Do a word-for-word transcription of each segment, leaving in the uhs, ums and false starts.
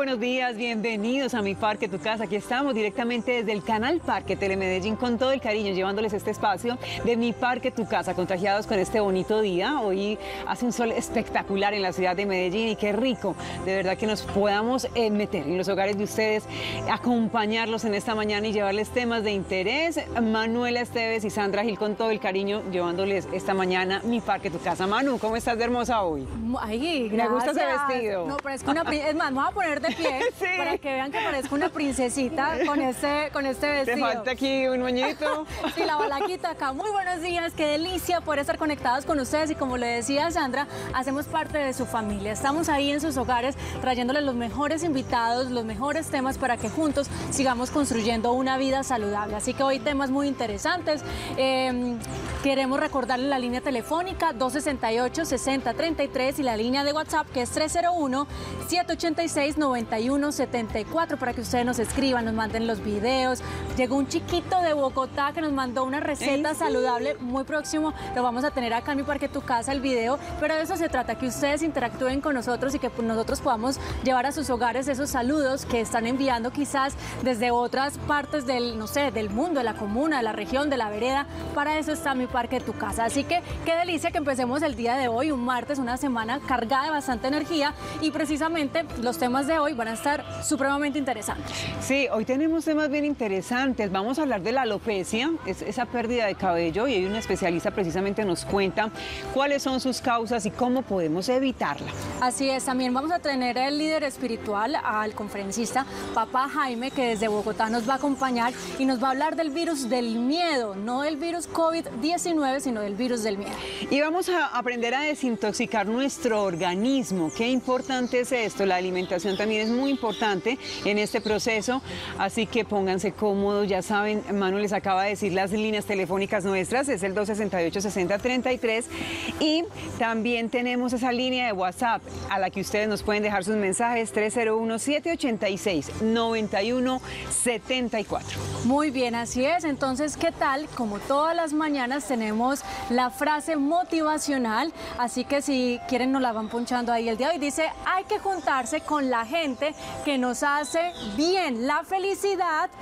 buenos días, bienvenidos a Mi Parque, Tu Casa. Aquí estamos directamente desde el canal Parque Telemedellín con todo el cariño, llevándoles este espacio de Mi Parque, Tu Casa, contagiados con este bonito día. Hoy hace un sol espectacular en la ciudad de Medellín y qué rico, de verdad que nos podamos eh, meter en los hogares de ustedes, acompañarlos en esta mañana y llevarles temas de interés. Manuela Esteves y Sandra Gil con todo el cariño, llevándoles esta mañana Mi Parque, Tu Casa. Manu, ¿cómo estás de hermosa hoy? Ay, me gusta ese vestido. No, parezco una princesa. Es más, me voy a poner de pie sí. para que vean que parezco una princesita con este, con este vestido. Te falta aquí un moñito. Sí, la balaquita acá. Muy buenos días, qué delicia poder estar conectados con ustedes y como le decía Sandra, hacemos parte de su familia. Estamos ahí en sus hogares trayéndoles los mejores invitados, los mejores temas para que juntos sigamos construyendo una vida saludable. Así que hoy temas muy interesantes. Eh, queremos recordarles la línea telefónica dos sesenta y ocho, sesenta treinta y tres y la línea de WhatsApp que es tres cero uno, siete ochenta y seis, noventa y uno setenta y cuatro para que ustedes nos escriban, nos manden los videos. Llegó un chiquito de Bogotá que nos mandó una receta saludable muy próximo. Lo vamos a tener acá en Mi Parque, Tu Casa, el video. Pero de eso se trata, que ustedes interactúen con nosotros y que nosotros podamos llevar a sus hogares esos saludos que están enviando quizás desde otras partes del, no sé, del mundo, de la comuna, de la región, de la vereda. Para eso está Mi Parque, Tu Casa. Así que qué delicia que empecemos el día de hoy, un martes, una semana cargada de bastante energía y precisamente los temas de hoy van a estar supremamente interesantes. Sí, hoy tenemos temas bien interesantes. Vamos a hablar de la alopecia, es esa pérdida de cabello, y hoy un especialista precisamente nos cuenta cuáles son sus causas y cómo podemos evitarla. Así es, también vamos a tener el líder espiritual, al conferencista Papá Jaime, que desde Bogotá nos va a acompañar y nos va a hablar del virus del miedo, no del virus COVID diecinueve, sino del virus del miedo. Y vamos a aprender a desintoxicar nuestro organismo. Qué importante es esto, la alimentación también es muy importante en este proceso, así que pónganse cómodos, ya saben, Manu les acaba de decir las líneas telefónicas nuestras, es el dos sesenta y ocho, sesenta treinta y tres y también tenemos esa línea de WhatsApp a la que ustedes nos pueden dejar sus mensajes, tres cero uno, siete ochenta y seis, noventa y uno setenta y cuatro. Muy bien, así es. Entonces, ¿qué tal? Como todas las mañanas tenemos la frase motivacional, así que si quieren nos la van punchando ahí el día de hoy. Dice, hay que juntarse con la gente que nos hace bien. La felicidad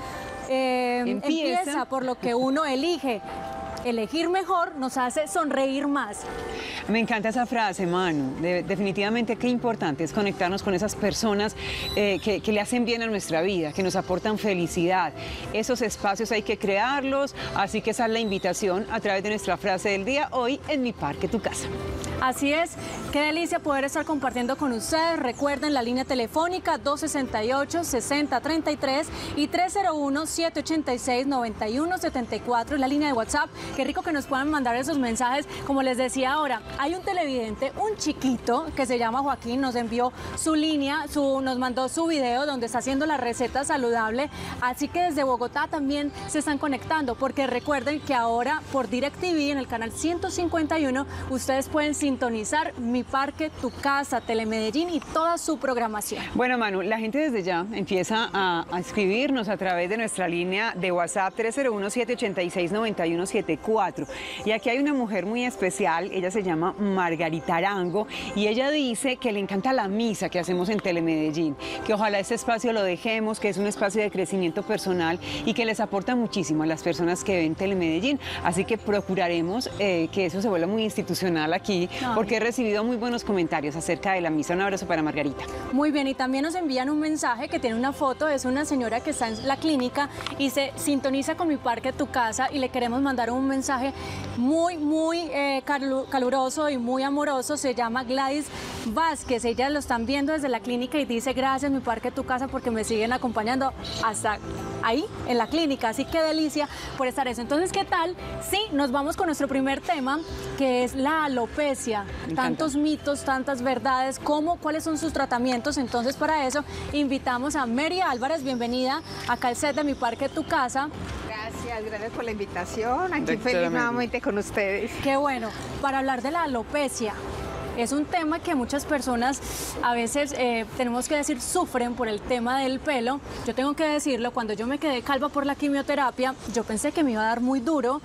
eh, empieza. empieza por lo que uno elige. Elegir mejor nos hace sonreír más. Me encanta esa frase, Manu. De, definitivamente qué importante es conectarnos con esas personas eh, que, que le hacen bien a nuestra vida, que nos aportan felicidad. Esos espacios hay que crearlos, así que esa es la invitación a través de nuestra frase del día hoy en Mi Parque, Tu Casa. Así es, qué delicia poder estar compartiendo con ustedes. Recuerden la línea telefónica dos sesenta y ocho, sesenta treinta y tres y tres cero uno, siete ochenta y seis, noventa y uno setenta y cuatro, la línea de WhatsApp. Qué rico que nos puedan mandar esos mensajes. Como les decía ahora, hay un televidente, un chiquito que se llama Joaquín, nos envió su línea, su, nos mandó su video donde está haciendo la receta saludable. Así que desde Bogotá también se están conectando, porque recuerden que ahora por DirecTV en el canal ciento cincuenta y uno ustedes pueden sintonizar Mi Parque, Tu Casa, Telemedellín y toda su programación. Bueno, Manu, la gente desde ya empieza a, a escribirnos a través de nuestra línea de WhatsApp tres cero uno, siete ochenta y seis, noventa y uno setenta y cuatro. Y aquí hay una mujer muy especial, ella se llama Margarita Arango y ella dice que le encanta la misa que hacemos en Telemedellín, que ojalá este espacio lo dejemos, que es un espacio de crecimiento personal y que les aporta muchísimo a las personas que ven Telemedellín. Así que procuraremos eh, que eso se vuelva muy institucional aquí, porque he recibido muy buenos comentarios acerca de la misa. Un abrazo para Margarita. Muy bien, y también nos envían un mensaje que tiene una foto, es una señora que está en la clínica y se sintoniza con Mi Parque, Tu Casa, y le queremos mandar un mensaje muy, muy eh, caluroso y muy amoroso. Se llama Gladys Vázquez, ella lo están viendo desde la clínica y dice, gracias Mi Parque, Tu Casa, porque me siguen acompañando hasta ahí en la clínica, así que delicia por estar eso. Entonces, ¿qué tal? Sí, nos vamos con nuestro primer tema, que es la alopecia. Tantos mitos, tantas verdades, ¿cómo, cuáles son sus tratamientos? Entonces, para eso, invitamos a Mary Álvarez, bienvenida acá al set de Mi Parque, Tu Casa. Gracias, gracias por la invitación, aquí feliz nuevamente con ustedes. Qué bueno, para hablar de la alopecia. Es un tema que muchas personas a veces eh, tenemos que decir sufren por el tema del pelo. Yo tengo que decirlo, cuando yo me quedé calva por la quimioterapia, yo pensé que me iba a dar muy duro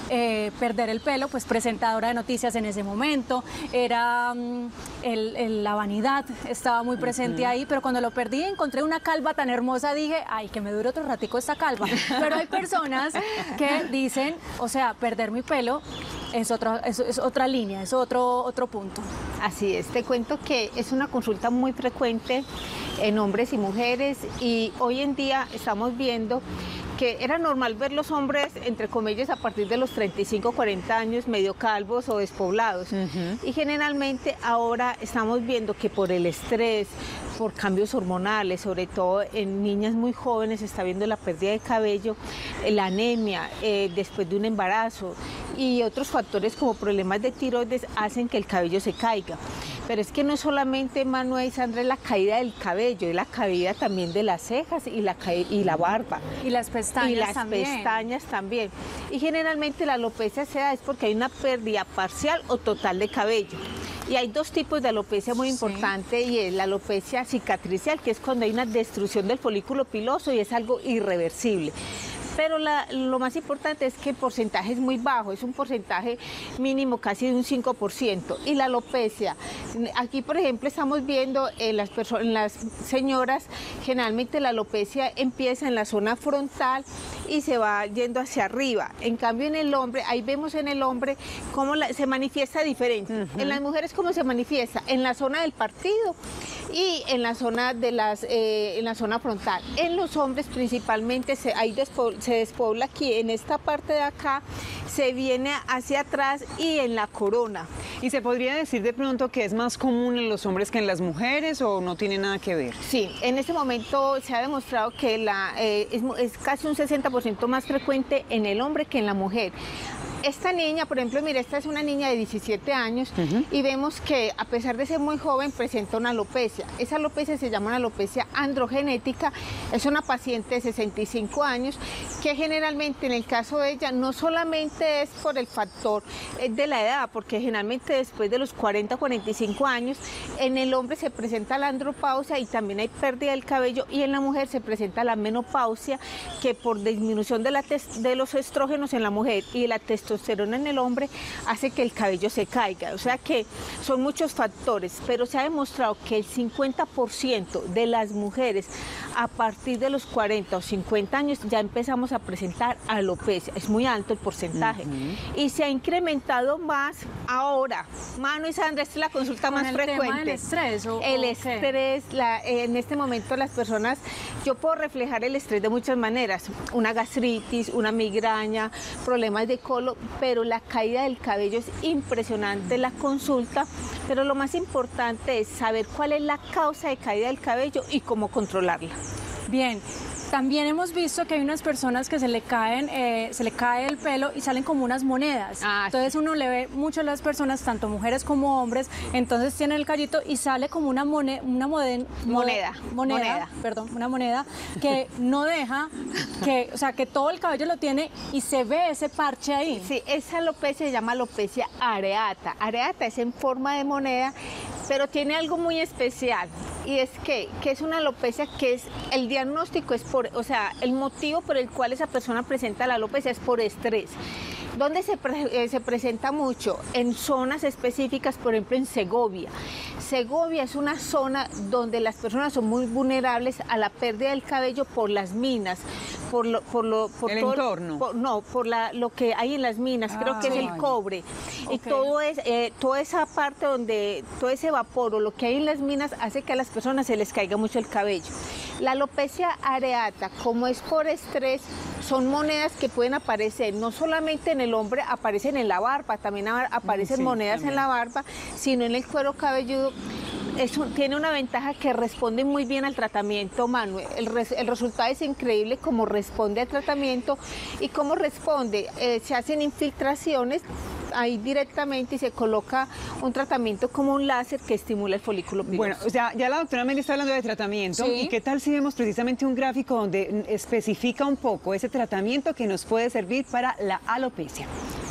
eh, perder el pelo, pues presentadora de noticias en ese momento, era um, el, el, la vanidad, estaba muy presente uh-huh. ahí, pero cuando lo perdí encontré una calva tan hermosa, dije, ay, que me dure otro ratico esta calva. Pero hay personas que dicen, o sea, perder mi pelo es, otro, es, es otra línea, es otro, otro punto. Así es, te cuento que es una consulta muy frecuente en hombres y mujeres, y hoy en día estamos viendo que era normal ver los hombres, entre comillas, a partir de los treinta y cinco, cuarenta años, medio calvos o despoblados. Uh-huh. Y generalmente ahora estamos viendo que por el estrés, por cambios hormonales, sobre todo en niñas muy jóvenes, se está viendo la pérdida de cabello, la anemia eh, después de un embarazo, y otros factores como problemas de tiroides hacen que el cabello se caiga. Pero es que no solamente, Manuel y Sandra, es la caída del cabello, es la caída también de las cejas y la, y la barba. Y las pestañas Y las también. pestañas también. Y generalmente la alopecia se da es porque hay una pérdida parcial o total de cabello. Y hay dos tipos de alopecia muy importantes, sí. y es la alopecia cicatricial, que es cuando hay una destrucción del folículo piloso y es algo irreversible. Pero la, lo más importante es que el porcentaje es muy bajo, es un porcentaje mínimo casi de un cinco por ciento. Y la alopecia, aquí por ejemplo estamos viendo en las, en las señoras, generalmente la alopecia empieza en la zona frontal y se va yendo hacia arriba. En cambio en el hombre, ahí vemos en el hombre cómo la, se manifiesta diferente. Uh-huh. En las mujeres cómo se manifiesta, en la zona del partido y en la zona de las eh, en la zona frontal. En los hombres principalmente se, hay despo, se despobla aquí, en esta parte de acá, se viene hacia atrás y en la corona. ¿Y se podría decir de pronto que es más común en los hombres que en las mujeres o no tiene nada que ver? Sí, en este momento se ha demostrado que la, eh, es, es casi un sesenta por ciento más frecuente en el hombre que en la mujer. Esta niña, por ejemplo, mira, esta es una niña de diecisiete años uh-huh. y vemos que a pesar de ser muy joven presenta una alopecia. Esa alopecia se llama una alopecia androgenética, es una paciente de sesenta y cinco años que generalmente en el caso de ella no solamente es por el factor de la edad, porque generalmente después de los cuarenta, cuarenta y cinco años en el hombre se presenta la andropausia y también hay pérdida del cabello, y en la mujer se presenta la menopausia, que por disminución de, la de los estrógenos en la mujer y la testosterona en el hombre hace que el cabello se caiga. O sea que son muchos factores, pero se ha demostrado que el cincuenta por ciento de las mujeres a partir de los cuarenta o cincuenta años ya empezamos a presentar alopecia. Es muy alto el porcentaje. Uh-huh. Y se ha incrementado más ahora. Manu y Sandra, esta es la consulta más el frecuente. Tema del estrés, ¿o, el o estrés, la, en este momento las personas, yo puedo reflejar el estrés de muchas maneras. Una gastritis, una migraña, problemas de colon, pero la caída del cabello es impresionante, la consulta, pero lo más importante es saber cuál es la causa de caída del cabello y cómo controlarla. Bien. También hemos visto que hay unas personas que se le caen, eh, se le cae el pelo y salen como unas monedas. Ah, entonces sí. Uno le ve mucho a las personas, tanto mujeres como hombres, entonces tiene el callito y sale como una, mone, una moden, moneda, moneda, moneda, perdón, una moneda que no deja, que, o sea, que todo el cabello lo tiene y se ve ese parche ahí. Sí, esa alopecia se llama alopecia areata. Areata es en forma de moneda, pero tiene algo muy especial, y es que, que es una alopecia que es, el diagnóstico es por, o sea, el motivo por el cual esa persona presenta la alopecia es por estrés. ¿Dónde se, pre, eh, se presenta mucho? En zonas específicas, por ejemplo en Segovia. Segovia es una zona donde las personas son muy vulnerables a la pérdida del cabello por las minas, por lo, por lo, por el todo, entorno. Por, no, por la, lo que hay en las minas, ah, creo que sí. es el cobre. Okay. Y todo es, eh, toda esa parte donde, todo ese vapor o lo que hay en las minas hace que a las personas se les caiga mucho el cabello. La alopecia areata, como es por estrés, son monedas que pueden aparecer, no solamente en el hombre, aparecen en la barba, también aparecen sí, monedas también. en la barba, sino en el cuero cabelludo. Es un, tiene una ventaja que responde muy bien al tratamiento, Manuel. El, res, el resultado es increíble cómo responde al tratamiento y cómo responde. Eh, se hacen infiltraciones ahí directamente y se coloca un tratamiento como un láser que estimula el folículo piloso. Bueno, o sea, ya la doctora Meli está hablando de tratamiento. ¿Sí? ¿Y qué tal si vemos precisamente un gráfico donde especifica un poco ese tratamiento que nos puede servir para la alopecia?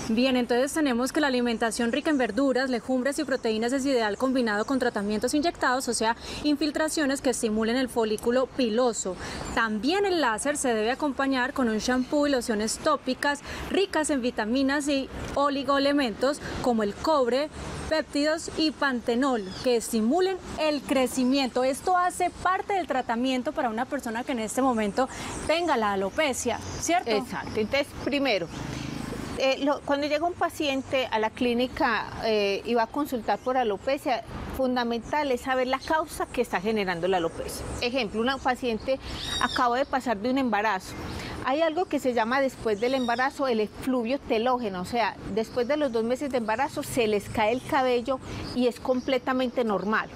Bien, entonces tenemos que la alimentación rica en verduras, legumbres y proteínas es ideal combinado con tratamientos inyectados, o sea, infiltraciones que estimulen el folículo piloso. También el láser se debe acompañar con un shampoo y lociones tópicas ricas en vitaminas y oligoelementos como el cobre, péptidos y pantenol que estimulen el crecimiento. Esto hace parte del tratamiento para una persona que en este momento tenga la alopecia, ¿cierto? Exacto. Entonces, primero, eh, lo, cuando llega un paciente a la clínica eh, y va a consultar por alopecia, fundamental es saber la causa que está generando la alopecia. Ejemplo, una paciente acaba de pasar de un embarazo. Hay algo que se llama después del embarazo el efluvio telógeno, o sea, después de los dos meses de embarazo se les cae el cabello y es completamente normal.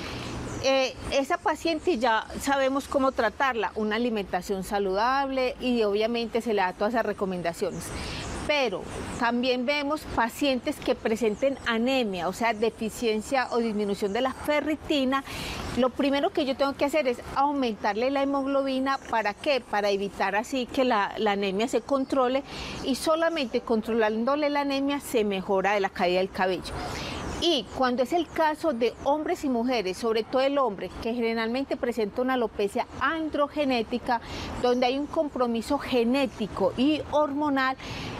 Eh, esa paciente ya sabemos cómo tratarla, una alimentación saludable y obviamente se le da todas esas recomendaciones. Pero también vemos pacientes que presenten anemia, o sea, deficiencia o disminución de la ferritina. Lo primero que yo tengo que hacer es aumentarle la hemoglobina. ¿Para qué? Para evitar así que la, la anemia se controle, y solamente controlándole la anemia se mejora de la caída del cabello. Y cuando es el caso de hombres y mujeres, sobre todo el hombre, que generalmente presenta una alopecia androgenética, donde hay un compromiso genético y hormonal,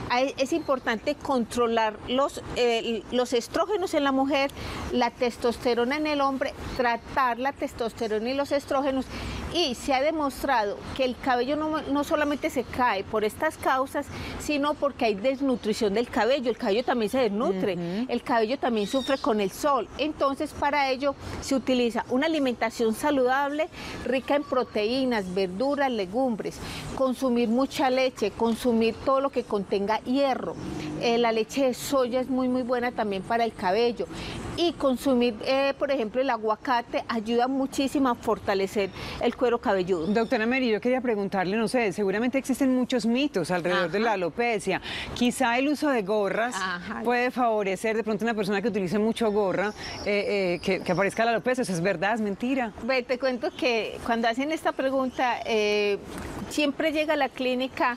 es importante controlar los, eh, los estrógenos en la mujer, la testosterona en el hombre, tratar la testosterona y los estrógenos. Y se ha demostrado que el cabello no, no solamente se cae por estas causas, sino porque hay desnutrición del cabello. El cabello también se desnutre, uh-huh. El cabello también sufre con el sol. Entonces, para ello se utiliza una alimentación saludable, rica en proteínas, verduras, legumbres, consumir mucha leche, consumir todo lo que contenga hierro. Eh, la leche de soya es muy muy buena también para el cabello, y consumir, eh, por ejemplo, el aguacate ayuda muchísimo a fortalecer el cuero cabelludo. Doctora Mary, yo quería preguntarle, no sé, seguramente existen muchos mitos alrededor Ajá. de la alopecia. Quizá el uso de gorras Ajá. puede favorecer de pronto una persona que utilice mucho gorra, eh, eh, que, que aparezca la alopecia. ¿Eso es verdad, es mentira? Ve, te cuento que cuando hacen esta pregunta, eh, siempre llega a la clínica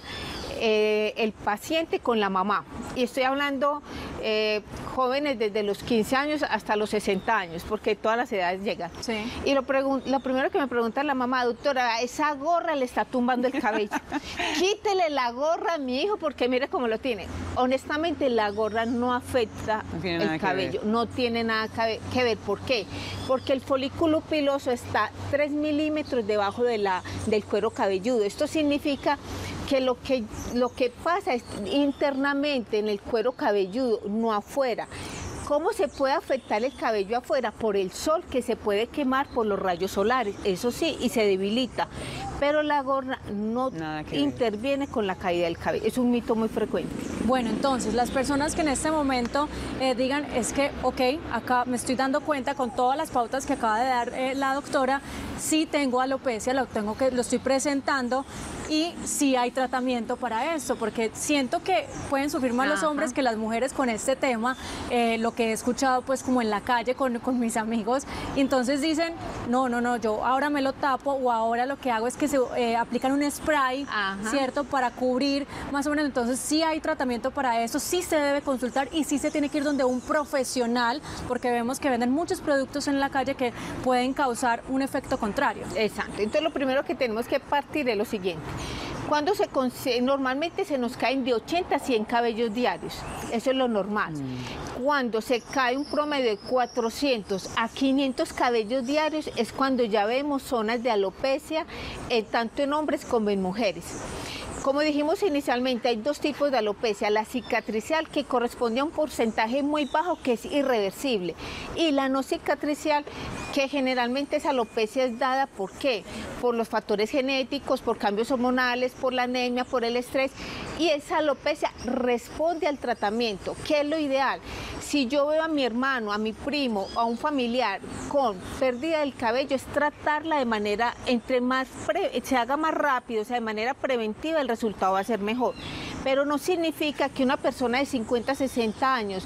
Eh, el paciente con la mamá, y estoy hablando eh, jóvenes desde los quince años hasta los sesenta años, porque todas las edades llegan. Sí. Y lo, lo primero que me pregunta la mamá: doctora, esa gorra le está tumbando el cabello, quítele la gorra a mi hijo porque mire cómo lo tiene. Honestamente, la gorra no afecta no el cabello, no tiene nada que ver. ¿Por qué? Porque el folículo piloso está tres milímetros debajo de la, del cuero cabelludo. Esto significa que lo que lo que pasa es internamente en el cuero cabelludo, no afuera. ¿Cómo se puede afectar el cabello afuera? Por el sol, que se puede quemar por los rayos solares, eso sí, y se debilita. Pero la gorra no interviene con la caída del cabello. Es un mito muy frecuente. Bueno, entonces, las personas que en este momento eh, digan, es que, ok, acá me estoy dando cuenta con todas las pautas que acaba de dar eh, la doctora, sí tengo alopecia, lo, tengo que, lo estoy presentando, y sí hay tratamiento para esto, porque siento que pueden sufrir más Ajá. los hombres que las mujeres con este tema, eh, lo que he escuchado pues como en la calle con, con mis amigos, y entonces dicen, no, no, no, yo ahora me lo tapo, o ahora lo que hago es que se eh, aplican un spray, Ajá. ¿cierto?, para cubrir más o menos. Entonces sí hay tratamiento para eso, sí se debe consultar y sí se tiene que ir donde un profesional, porque vemos que venden muchos productos en la calle que pueden causar un efecto contrario. Exacto. Entonces lo primero que tenemos que partir es lo siguiente: cuando se normalmente se nos caen de ochenta a cien cabellos diarios, eso es lo normal. Mm. Cuando se cae un promedio de cuatrocientos a quinientos cabellos diarios es cuando ya vemos zonas de alopecia, eh, tanto en hombres como en mujeres. Como dijimos inicialmente, hay dos tipos de alopecia: la cicatricial, que corresponde a un porcentaje muy bajo, que es irreversible, y la no cicatricial, que generalmente esa alopecia es dada, ¿por qué? Por los factores genéticos, por cambios hormonales, por la anemia, por el estrés, y esa alopecia responde al tratamiento. ¿Qué es lo ideal? Si yo veo a mi hermano, a mi primo, a un familiar con pérdida del cabello, es tratarla de manera, entre más pre, se haga más rápido, o sea, de manera preventiva, el resultado va a ser mejor. Pero no significa que una persona de cincuenta, sesenta años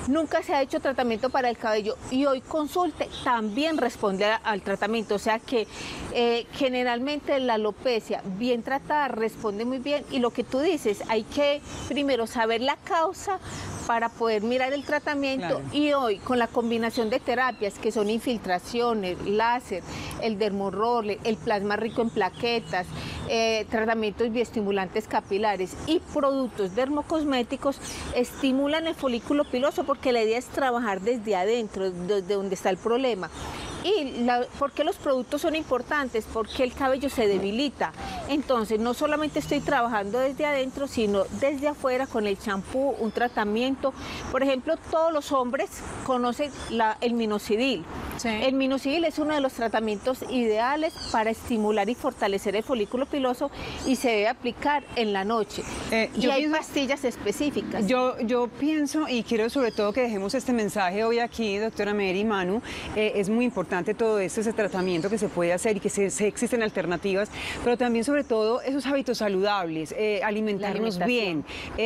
nunca se ha hecho tratamiento para el cabello y hoy consulte, también responde a, al tratamiento. O sea que eh, generalmente la alopecia bien tratada responde muy bien, y lo que tú dices, hay que primero saber la causa para poder mirar el tratamiento. Claro. Y hoy con la combinación de terapias que son infiltraciones, láser, el dermoroller, el plasma rico en plaquetas, eh, tratamientos bioestimulantes capilares y productos dermocosméticos, estimulan el folículo piloso, porque la idea es trabajar desde adentro, desde donde está el problema. ¿Y la, por qué los productos son importantes? Porque el cabello se debilita. Entonces, no solamente estoy trabajando desde adentro, sino desde afuera con el champú, un tratamiento. Por ejemplo, todos los hombres conocen la, el minoxidil. Sí. El minoxidil es uno de los tratamientos ideales para estimular y fortalecer el folículo piloso, y se debe aplicar en la noche. Eh, y hay pienso, pastillas específicas. Yo, yo pienso, y quiero sobre todo que dejemos este mensaje hoy aquí, doctora Mary, Manu, eh, es muy importante todo esto, ese tratamiento que se puede hacer y que se, se existen alternativas, pero también sobre todo esos hábitos saludables, eh, alimentarnos bien,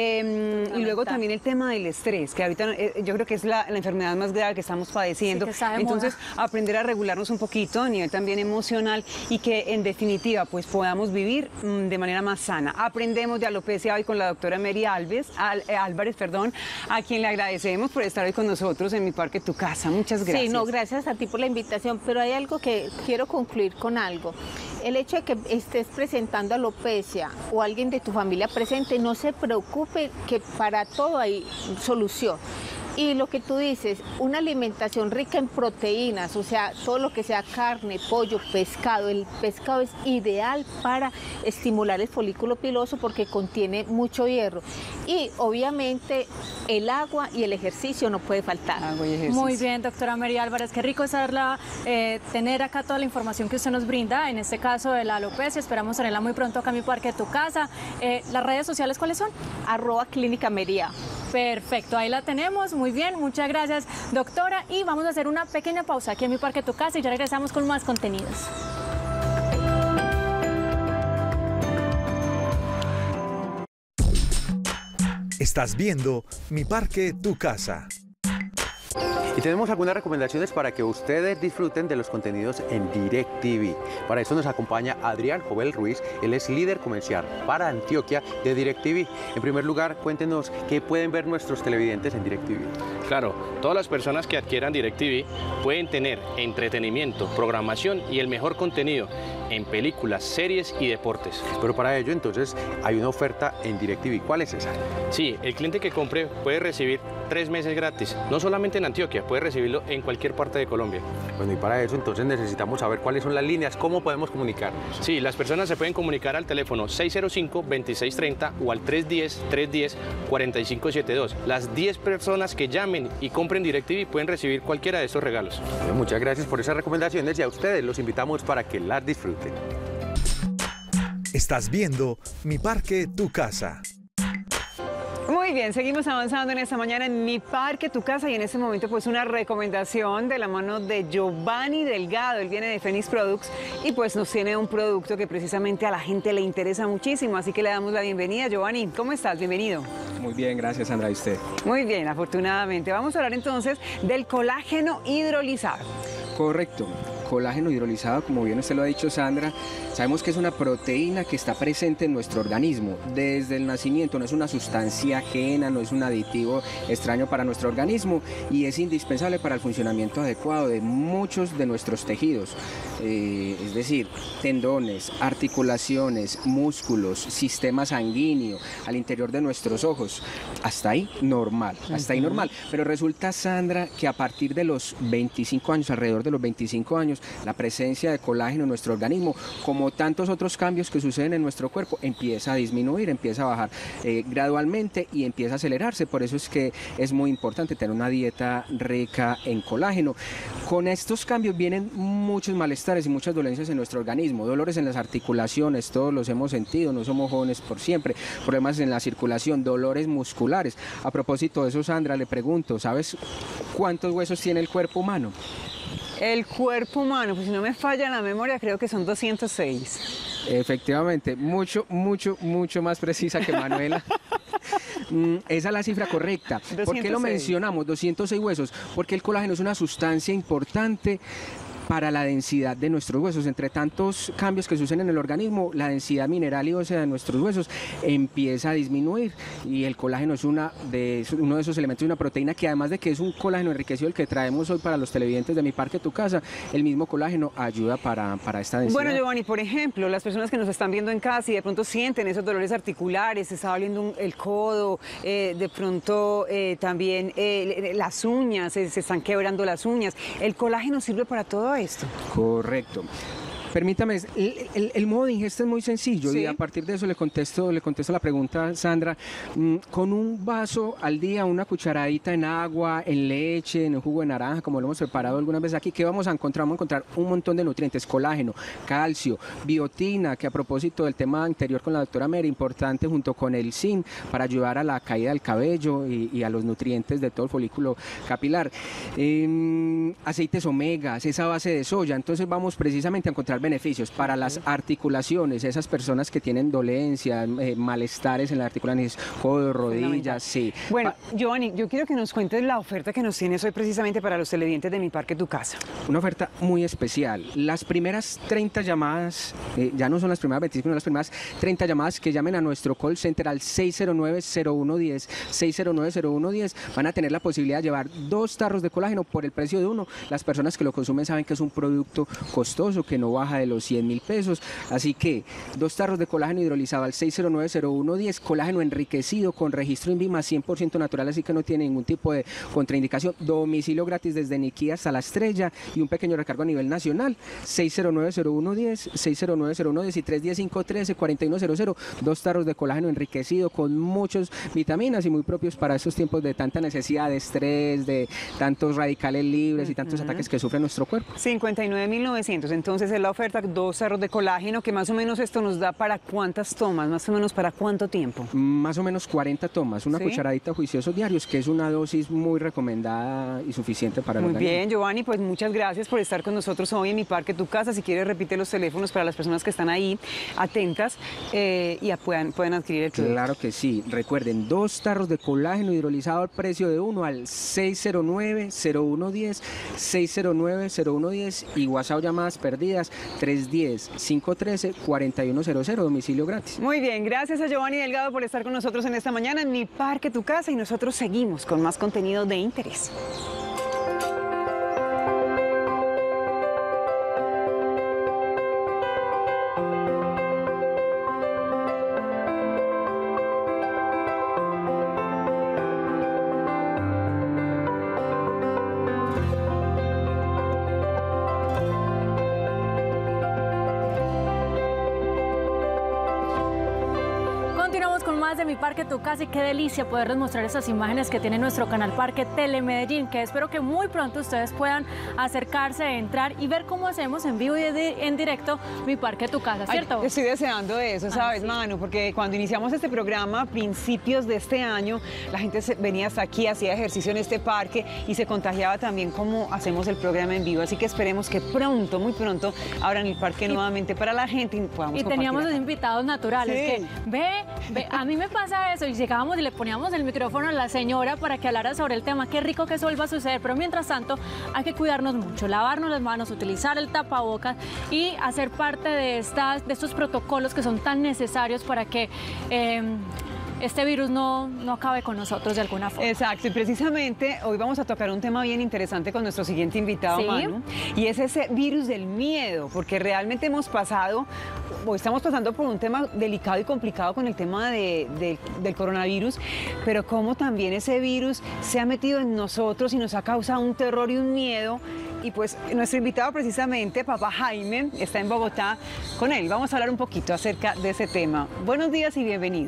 eh, y luego también el tema del estrés, que ahorita eh, yo creo que es la, la enfermedad más grave que estamos padeciendo. Sí, que entonces aprender a regularnos un poquito a nivel también emocional, y que en definitiva pues podamos vivir mmm, de manera más sana. Aprendemos de alopecia hoy con la doctora Mary Alves, Al, eh, Álvarez, perdón, a quien le agradecemos por estar hoy con nosotros en Mi Parque Tu Casa. Muchas gracias. Sí, no, gracias a ti por la invitación, pero hay algo que quiero concluir con algo. El hecho de que estés presentando alopecia o alguien de tu familia presente, no se preocupe, que para todo hay solución. Y lo que tú dices, una alimentación rica en proteínas, o sea, todo lo que sea carne, pollo, pescado. El pescado es ideal para estimular el folículo piloso porque contiene mucho hierro. Y obviamente el agua y el ejercicio no puede faltar. Agua y ejercicio. Muy bien, doctora Mary Álvarez, qué rico saberla, eh, tener acá toda la información que usted nos brinda, en este caso de la alopecia. Esperamos tenerla muy pronto acá en Mi Parque Tu Casa. Eh, ¿Las redes sociales cuáles son? Arroba Clínica Mería. Perfecto, ahí la tenemos. Muy bien, muchas gracias, doctora. Y vamos a hacer una pequeña pausa aquí en Mi Parque Tu Casa y ya regresamos con más contenidos. Estás viendo Mi Parque Tu Casa. Y tenemos algunas recomendaciones para que ustedes disfruten de los contenidos en DirecTV. Para eso nos acompaña Adrián Jovel Ruiz, él es líder comercial para Antioquia de DirecTV. En primer lugar, cuéntenos qué pueden ver nuestros televidentes en DirecTV. Claro, todas las personas que adquieran DirecTV pueden tener entretenimiento, programación y el mejor contenido en películas, series y deportes. Pero para ello, entonces, hay una oferta en DirecTV. ¿Cuál es esa? Sí, el cliente que compre puede recibir tres meses gratis, no solamente en Antioquia, puede recibirlo en cualquier parte de Colombia. Bueno, y para eso entonces necesitamos saber cuáles son las líneas, cómo podemos comunicarnos. Sí, las personas se pueden comunicar al teléfono seis cero cinco, veintiséis treinta o al tres uno cero, tres uno cero, cuatro cinco siete dos. Las diez personas que llamen y compren DirecTV pueden recibir cualquiera de estos regalos. Bueno, muchas gracias por esas recomendaciones y a ustedes los invitamos para que las disfruten. Estás viendo Mi Parque Tu Casa. Muy bien, seguimos avanzando en esta mañana en Mi Parque Tu Casa, y en este momento pues una recomendación de la mano de Giovanni Delgado. Él viene de Phoenix Products y pues nos tiene un producto que precisamente a la gente le interesa muchísimo, así que le damos la bienvenida. Giovanni, ¿cómo estás? Bienvenido. Muy bien, gracias Sandra, ¿y usted? Muy bien, afortunadamente. Vamos a hablar entonces del colágeno hidrolizado. Correcto. Colágeno hidrolizado, como bien usted lo ha dicho, Sandra, sabemos que es una proteína que está presente en nuestro organismo desde el nacimiento, no es una sustancia ajena, no es un aditivo extraño para nuestro organismo y es indispensable para el funcionamiento adecuado de muchos de nuestros tejidos, eh, es decir, tendones, articulaciones, músculos, sistema sanguíneo, al interior de nuestros ojos. Hasta ahí normal, hasta ahí normal, pero resulta, Sandra, que a partir de los veinticinco años, alrededor de los veinticinco años, la presencia de colágeno en nuestro organismo, como tantos otros cambios que suceden en nuestro cuerpo, empieza a disminuir, empieza a bajar eh, gradualmente y empieza a acelerarse. Por eso es que es muy importante tener una dieta rica en colágeno. Con estos cambios vienen muchos malestares y muchas dolencias en nuestro organismo, dolores en las articulaciones, todos los hemos sentido, no somos jóvenes por siempre, problemas en la circulación, dolores musculares. A propósito de eso, Sandra, le pregunto, ¿sabes cuántos huesos tiene el cuerpo humano? El cuerpo humano, pues si no me falla la memoria, creo que son doscientos seis. Efectivamente, mucho, mucho, mucho más precisa que Manuela. Mm, esa es la cifra correcta. ¿Por qué lo mencionamos? doscientos seis huesos. Porque el colágeno es una sustancia importante para la densidad de nuestros huesos. Entre tantos cambios que suceden en el organismo, la densidad mineral y ósea de nuestros huesos empieza a disminuir, y el colágeno es una de, uno de esos elementos de una proteína que, además de que es un colágeno enriquecido, el que traemos hoy para los televidentes de Mi Parque Tu Casa, el mismo colágeno ayuda para, para esta densidad. Bueno, Giovanni, por ejemplo, las personas que nos están viendo en casa y de pronto sienten esos dolores articulares, se está doliendo un, el codo, eh, de pronto eh, también eh, las uñas, se, se están quebrando las uñas, ¿el colágeno sirve para todo esto? Correcto. Permítame, el, el, el modo de ingesta es muy sencillo, sí, y a partir de eso le contesto, le contesto la pregunta, Sandra. Mm, con un vaso al día, una cucharadita en agua, en leche, en un jugo de naranja, como lo hemos preparado algunas veces aquí, ¿qué vamos a encontrar? Vamos a encontrar un montón de nutrientes: colágeno, calcio, biotina, que a propósito del tema anterior con la doctora Mary, importante, junto con el zinc para ayudar a la caída del cabello y, y a los nutrientes de todo el folículo capilar. Eh, aceites omegas, esa base de soya. Entonces vamos precisamente a encontrar beneficios para las articulaciones, esas personas que tienen dolencias, eh, malestares en las articulaciones, codos, rodillas, sí. Bueno, Giovanni, yo quiero que nos cuentes la oferta que nos tienes hoy precisamente para los televidentes de Mi Parque Tu Casa. Una oferta muy especial. Las primeras treinta llamadas, eh, ya no son las primeras veinticinco, sino las primeras treinta llamadas que llamen a nuestro call center al seis cero nueve, cero uno uno cero, seis cero nueve, cero uno uno cero, van a tener la posibilidad de llevar dos tarros de colágeno por el precio de uno. Las personas que lo consumen saben que es un producto costoso, que no baja de los cien mil pesos, así que dos tarros de colágeno hidrolizado al seis cero nueve, cero uno uno cero, colágeno enriquecido con registro INVIMA, cien por ciento natural, así que no tiene ningún tipo de contraindicación, domicilio gratis desde Niquí hasta La Estrella y un pequeño recargo a nivel nacional. Seis cero nueve, cero uno uno cero, seis cero nueve, cero uno uno cero y tres uno cero, cinco uno tres, cuatro uno cero cero, dos tarros de colágeno enriquecido con muchas vitaminas y muy propios para estos tiempos de tanta necesidad de estrés, de tantos radicales libres y tantos uh-huh. ataques que sufre nuestro cuerpo. cincuenta y nueve mil novecientos, entonces es la oferta, dos tarros de colágeno, que más o menos esto nos da para cuántas tomas, más o menos para cuánto tiempo. Más o menos cuarenta tomas, una ¿Sí? cucharadita juiciosos diarios, que es una dosis muy recomendada y suficiente para el Muy organismo. bien, Giovanni, pues muchas gracias por estar con nosotros hoy en Mi Parque Tu Casa. Si quieres, repite los teléfonos para las personas que están ahí atentas eh, y puedan, puedan adquirir el producto. Claro que sí. Recuerden, dos tarros de colágeno hidrolizado al precio de uno al seis cero nueve, cero uno uno cero, seis cero nueve, cero uno uno cero y WhatsApp llamadas perdidas tres uno cero, cinco uno tres, cuatro uno cero cero, domicilio gratis. Muy bien, gracias a Giovanni Delgado por estar con nosotros en esta mañana en Mi Parque Tu Casa, y nosotros seguimos con más contenido de interés. De Mi Parque Tu Casa, y qué delicia poderles mostrar esas imágenes que tiene nuestro canal Parque Telemedellín, que espero que muy pronto ustedes puedan acercarse, entrar y ver cómo hacemos en vivo y en directo Mi Parque Tu Casa, ¿cierto? Ay, estoy deseando eso, ¿sabes, Ay, sí. Manu? Porque cuando iniciamos este programa a principios de este año, la gente se, venía hasta aquí, hacía ejercicio en este parque y se contagiaba también cómo hacemos el programa en vivo, así que esperemos que pronto, muy pronto, abran el parque y, nuevamente para la gente y podamos Y teníamos los invitados naturales, sí. que ve, ve, a mí me pasa eso, y llegábamos y le poníamos el micrófono a la señora para que hablara sobre el tema. Qué rico que eso vuelva a suceder, pero mientras tanto hay que cuidarnos mucho, lavarnos las manos, utilizar el tapabocas y hacer parte de, estas, de estos protocolos que son tan necesarios para que eh, este virus no, no acabe con nosotros de alguna forma. Exacto, y precisamente hoy vamos a tocar un tema bien interesante con nuestro siguiente invitado, ¿Sí? Manu, y es ese virus del miedo, porque realmente hemos pasado, o estamos pasando por un tema delicado y complicado con el tema de, de, del coronavirus, pero cómo también ese virus se ha metido en nosotros y nos ha causado un terror y un miedo. Y pues nuestro invitado precisamente, Papá Jaime, está en Bogotá. Con él vamos a hablar un poquito acerca de ese tema. Buenos días y bienvenido.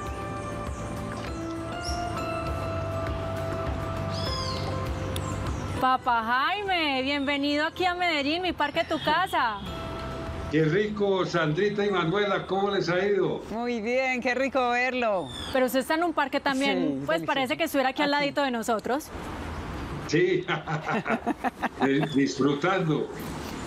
Papá Jaime, bienvenido aquí a Medellín, Mi Parque Tu Casa. Qué rico, Sandrita y Manuela, ¿cómo les ha ido? Muy bien, qué rico verlo. Pero usted está en un parque también, Sí, pues delicioso. parece que estuviera aquí al ladito de nosotros. Sí, disfrutando.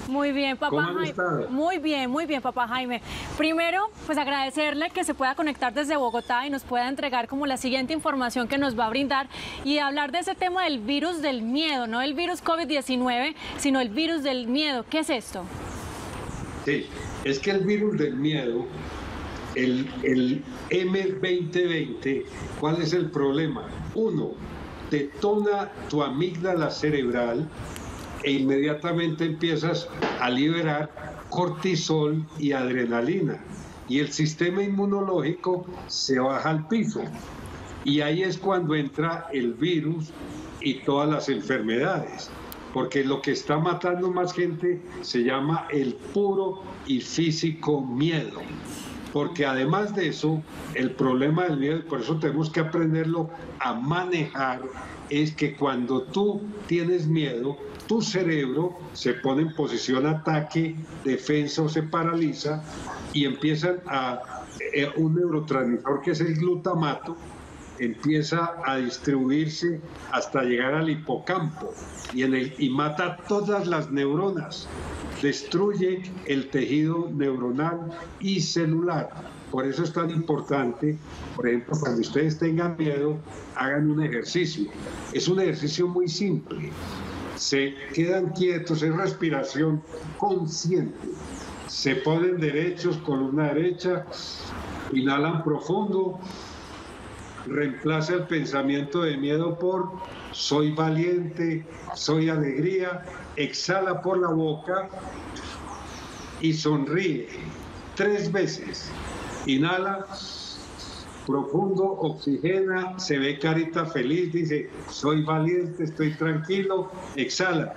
Muy bien, papá ¿Cómo han Jaime. estado? Muy bien, muy bien, papá Jaime. Primero, pues agradecerle que se pueda conectar desde Bogotá y nos pueda entregar como la siguiente información que nos va a brindar y hablar de ese tema del virus del miedo, no el virus COVID diecinueve, sino el virus del miedo. ¿Qué es esto? Sí, es que el virus del miedo, el, el eme veinte veinte, ¿cuál es el problema? Uno, detona tu amígdala cerebral e inmediatamente empiezas a liberar cortisol y adrenalina. Y el sistema inmunológico se baja al piso. Y ahí es cuando entra el virus y todas las enfermedades. Porque lo que está matando más gente se llama el puro y físico miedo. Porque además de eso, el problema del miedo, por eso tenemos que aprenderlo a manejar, es que cuando tú tienes miedo, tu cerebro se pone en posición ataque, defensa o se paraliza y empiezan a, eh, un neurotransmisor que es el glutamato, empieza a distribuirse hasta llegar al hipocampo y, en el, y mata todas las neuronas, destruye el tejido neuronal y celular. Por eso es tan importante, por ejemplo, cuando ustedes tengan miedo, hagan un ejercicio. Es un ejercicio muy simple. Se quedan quietos, es respiración consciente. Se ponen derechos, columna derecha, inhalan profundo, reemplaza el pensamiento de miedo por soy valiente, soy alegría, exhala por la boca y sonríe tres veces. Inhala profundo, oxigena, se ve carita feliz, dice soy valiente, estoy tranquilo, exhala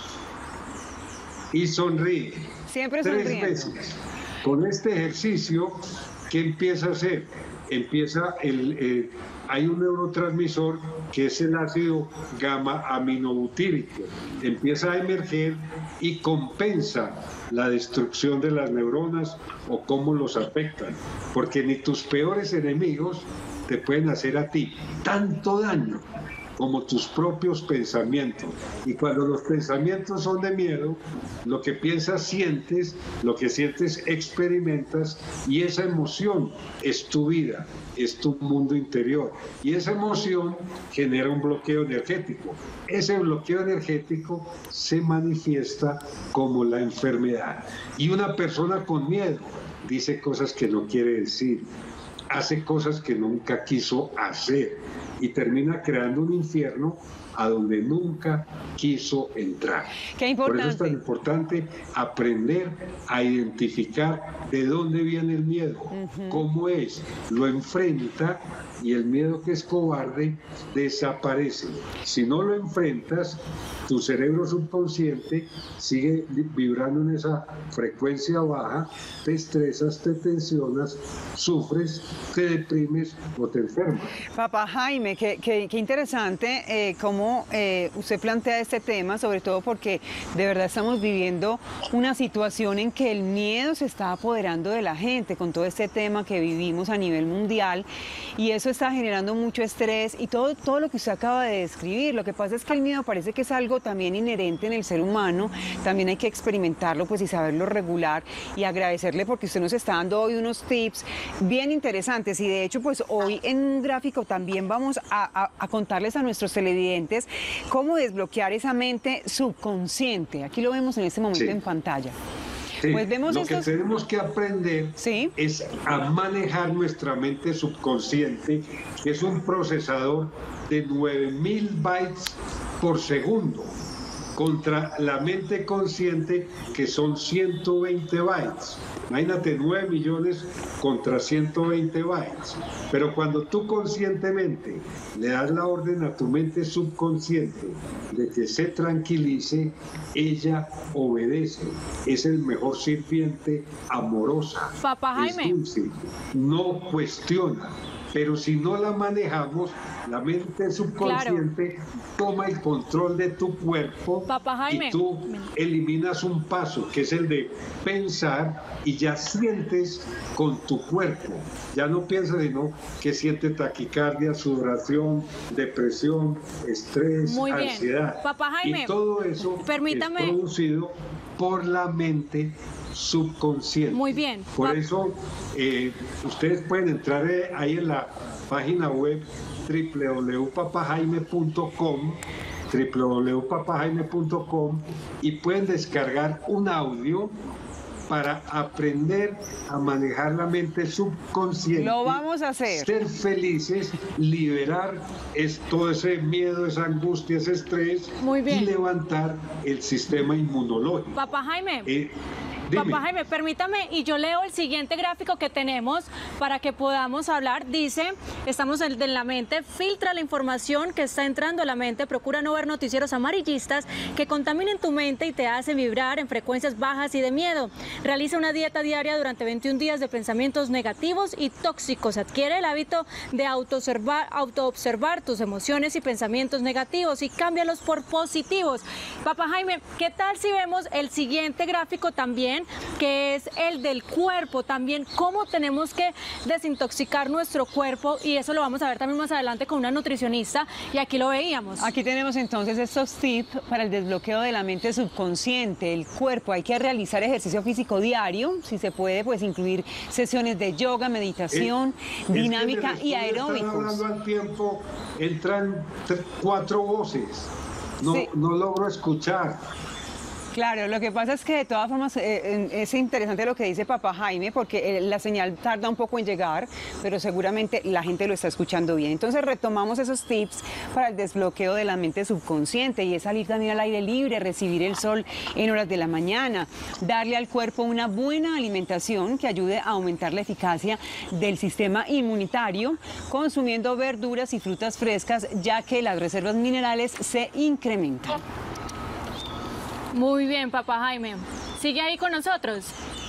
y sonríe. Siempre tres sonriendo. veces. Con este ejercicio, ¿qué empieza a hacer? Empieza el, eh, hay un neurotransmisor que es el ácido gamma aminobutírico, empieza a emerger y compensa la destrucción de las neuronas o cómo los afectan, porque ni tus peores enemigos te pueden hacer a ti tanto daño como tus propios pensamientos. Y cuando los pensamientos son de miedo, lo que piensas sientes, lo que sientes experimentas, y esa emoción es tu vida, es tu mundo interior. Y esa emoción genera un bloqueo energético. Ese bloqueo energético se manifiesta como la enfermedad. Y una persona con miedo dice cosas que no quiere decir, hace cosas que nunca quiso hacer y termina creando un infierno a donde nunca quiso entrar. Qué importante. Por eso es tan importante aprender a identificar de dónde viene el miedo, uh-huh. cómo es, lo enfrenta y el miedo que es cobarde desaparece. Si no lo enfrentas, tu cerebro subconsciente sigue vibrando en esa frecuencia baja, te estresas, te tensionas, sufres, te deprimes o te enfermas. Papá Jaime, qué, qué, qué interesante eh, cómo eh, usted plantea este tema, sobre todo porque de verdad estamos viviendo una situación en que el miedo se está apoderando de la gente con todo este tema que vivimos a nivel mundial, y eso está generando mucho estrés y todo, todo lo que usted acaba de describir. Lo que pasa es que el miedo parece que es algo también inherente en el ser humano, también hay que experimentarlo pues y saberlo regular, y agradecerle porque usted nos está dando hoy unos tips bien interesantes, y de hecho pues hoy en un gráfico también vamos a, a, a contarles a nuestros televidentes cómo desbloquear esa mente subconsciente. Aquí lo vemos en este momento sí. en pantalla. Sí, pues vemos lo estos... que tenemos que aprender ¿Sí? es a manejar nuestra mente subconsciente, que es un procesador de nueve mil bytes por segundo, contra la mente consciente, que son ciento veinte bytes. Imagínate, nueve millones contra ciento veinte bytes. Pero cuando tú conscientemente le das la orden a tu mente subconsciente de que se tranquilice, ella obedece. Es el mejor sirviente, amorosa. Papá Jaime. Es dulce, no cuestiona. Pero si no la manejamos, la mente subconsciente claro. toma el control de tu cuerpo Papá Jaime. y tú eliminas un paso, que es el de pensar, y ya sientes con tu cuerpo. Ya no piensas sino que siente taquicardia, sudoración, depresión, estrés, Muy bien. ansiedad. Papá Jaime, y todo eso permítame. es producido por la mente subconsciente. Muy bien. Por Pap eso eh, ustedes pueden entrar eh, ahí en la página web doble u doble u doble u punto papá jaime punto com doble u doble u doble u punto papá jaime punto com y pueden descargar un audio para aprender a manejar la mente subconsciente. Lo vamos a hacer. Ser felices, liberar es, todo ese miedo, esa angustia, ese estrés. Muy bien. Y levantar el sistema inmunológico. Papá Jaime. Eh, Papá Jaime, permítame, y yo leo el siguiente gráfico que tenemos para que podamos hablar. Dice, estamos en, en la mente, filtra la información que está entrando a la mente, procura no ver noticieros amarillistas que contaminen tu mente y te hacen vibrar en frecuencias bajas y de miedo. Realiza una dieta diaria durante veintiún días de pensamientos negativos y tóxicos. Adquiere el hábito de autoobservar, autoobservar tus emociones y pensamientos negativos y cámbialos por positivos. Papá Jaime, ¿qué tal si vemos el siguiente gráfico también, que es el del cuerpo también? ¿Cómo tenemos que desintoxicar nuestro cuerpo? Y eso lo vamos a ver también más adelante con una nutricionista, y aquí lo veíamos. Aquí tenemos entonces estos tips para el desbloqueo de la mente subconsciente, el cuerpo. Hay que realizar ejercicio físico diario, si se puede, pues incluir sesiones de yoga, meditación, es, dinámica es que y aeróbicos. Hablando al tiempo, entran cuatro voces, no, sí. no logro escuchar. Claro, lo que pasa es que de todas formas eh, es interesante lo que dice Papá Jaime, porque eh, la señal tarda un poco en llegar, pero seguramente la gente lo está escuchando bien. Entonces retomamos esos tips para el desbloqueo de la mente subconsciente, y es salir también al aire libre, recibir el sol en horas de la mañana, darle al cuerpo una buena alimentación que ayude a aumentar la eficacia del sistema inmunitario, consumiendo verduras y frutas frescas, ya que las reservas minerales se incrementan. Muy bien, Papá Jaime. Sigue ahí con nosotros.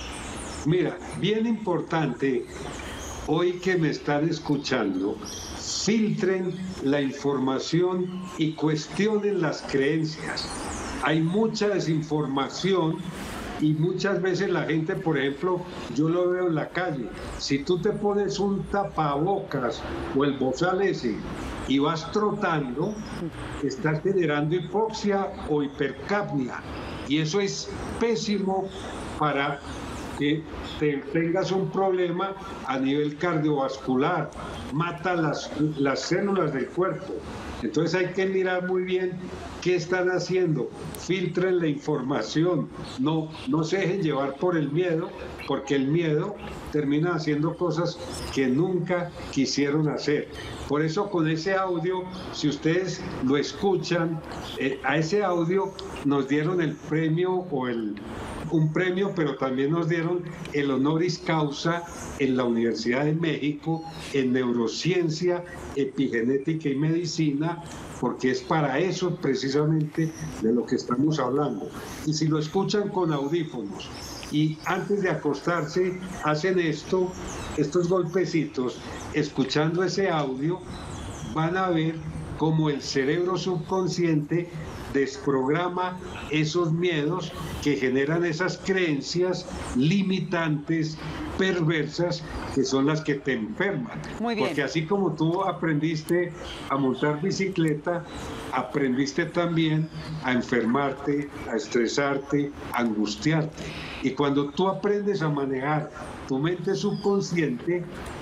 Mira, bien importante, hoy que me están escuchando, filtren la información y cuestionen las creencias. Hay mucha desinformación y muchas veces la gente, por ejemplo, yo lo veo en la calle, si tú te pones un tapabocas o el bozal ese y vas trotando, estás generando hipoxia o hipercapnia, y eso es pésimo para que te tengas un problema a nivel cardiovascular, mata las, las células del cuerpo. Entonces hay que mirar muy bien qué están haciendo, filtren la información, no, no se dejen llevar por el miedo, porque el miedo termina haciendo cosas que nunca quisieron hacer. Por eso con ese audio, si ustedes lo escuchan, eh, a ese audio nos dieron el premio o el... un premio, pero también nos dieron el honoris causa en la Universidad de México en neurociencia, epigenética y medicina, porque es para eso precisamente de lo que estamos hablando. Y si lo escuchan con audífonos y antes de acostarse hacen esto, estos golpecitos, escuchando ese audio, van a ver cómo el cerebro subconsciente desprograma esos miedos que generan esas creencias limitantes, perversas, que son las que te enferman. Muy bien. Porque así como tú aprendiste a montar bicicleta, aprendiste también a enfermarte, a estresarte, a angustiarte. Y cuando tú aprendes a manejar tu mente subconsciente,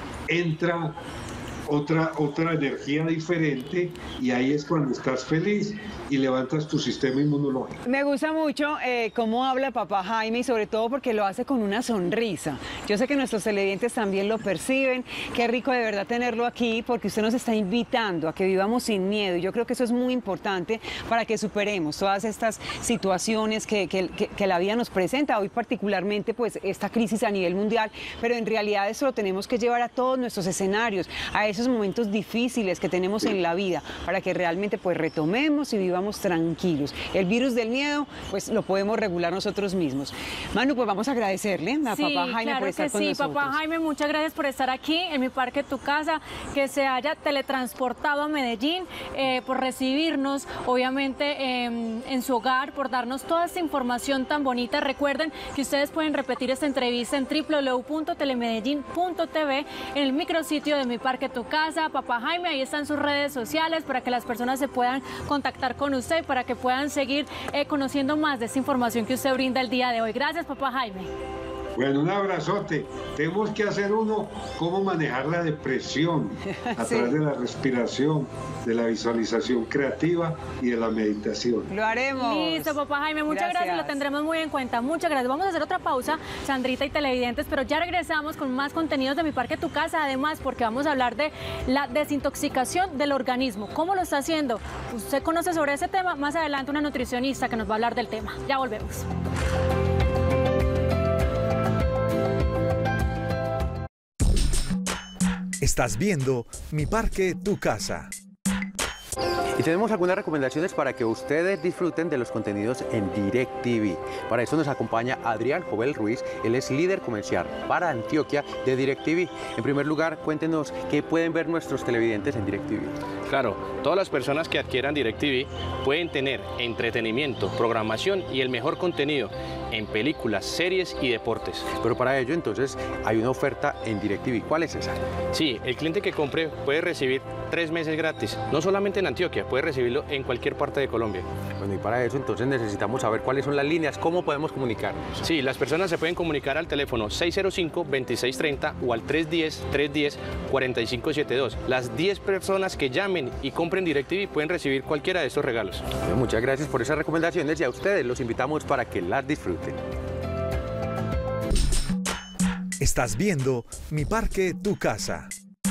entra otra, otra energía diferente, y ahí es cuando estás feliz y levantas tu sistema inmunológico. Me gusta mucho eh, cómo habla Papá Jaime, y sobre todo porque lo hace con una sonrisa. Yo sé que nuestros televidentes también lo perciben. Qué rico de verdad tenerlo aquí, porque usted nos está invitando a que vivamos sin miedo, y yo creo que eso es muy importante para que superemos todas estas situaciones que, que, que, que la vida nos presenta, hoy particularmente pues esta crisis a nivel mundial, pero en realidad eso lo tenemos que llevar a todos nuestros escenarios, a esos esos momentos difíciles que tenemos en la vida, para que realmente pues retomemos y vivamos tranquilos. El virus del miedo pues lo podemos regular nosotros mismos. Manu, pues vamos a agradecerle a sí, papá Jaime claro por estar que con sí, nosotros. Papá Jaime, muchas gracias por estar aquí en Mi Parque Tu Casa, que se haya teletransportado a Medellín, eh, por recibirnos, obviamente eh, en su hogar, por darnos toda esta información tan bonita. Recuerden que ustedes pueden repetir esta entrevista en w w w punto telemedellín punto t v, en el micrositio de Mi Parque Tu Casa. Papá Jaime, ahí están sus redes sociales para que las personas se puedan contactar con usted, para que puedan seguir eh, conociendo más de esta información que usted brinda el día de hoy. Gracias, Papá Jaime. Bueno, un abrazote. Tenemos que hacer uno, cómo manejar la depresión a Sí. través de la respiración, de la visualización creativa y de la meditación. Lo haremos. Listo, Papá Jaime, muchas gracias. Gracias. Lo tendremos muy en cuenta. Muchas gracias. Vamos a hacer otra pausa, Sandrita y televidentes, pero ya regresamos con más contenidos de Mi Parque Tu Casa, además porque vamos a hablar de la desintoxicación del organismo. ¿Cómo lo está haciendo? Usted conoce sobre ese tema. Más adelante una nutricionista que nos va a hablar del tema. Ya volvemos. Estás viendo Mi Parque Tu Casa. Y tenemos algunas recomendaciones para que ustedes disfruten de los contenidos en DirecTV. Para eso nos acompaña Adrián Jovel Ruiz, él es líder comercial para Antioquia de DirecTV. En primer lugar, cuéntenos qué pueden ver nuestros televidentes en DirecTV. Claro, todas las personas que adquieran DirecTV pueden tener entretenimiento, programación y el mejor contenido en películas, series y deportes. Pero para ello, entonces, hay una oferta en DirecTV. ¿Cuál es esa? Sí, el cliente que compre puede recibir tres meses gratis, no solamente en Antioquia, puede recibirlo en cualquier parte de Colombia. Bueno, y para eso entonces necesitamos saber cuáles son las líneas, cómo podemos comunicarnos. Sí, las personas se pueden comunicar al teléfono seis cero cinco, veintiséis treinta o al tres uno cero, tres uno cero, cuatro cinco siete dos. Las diez personas que llamen y compren DirecTV pueden recibir cualquiera de estos regalos. Bueno, muchas gracias por esas recomendaciones y a ustedes los invitamos para que las disfruten. Estás viendo Mi Parque Tu Casa.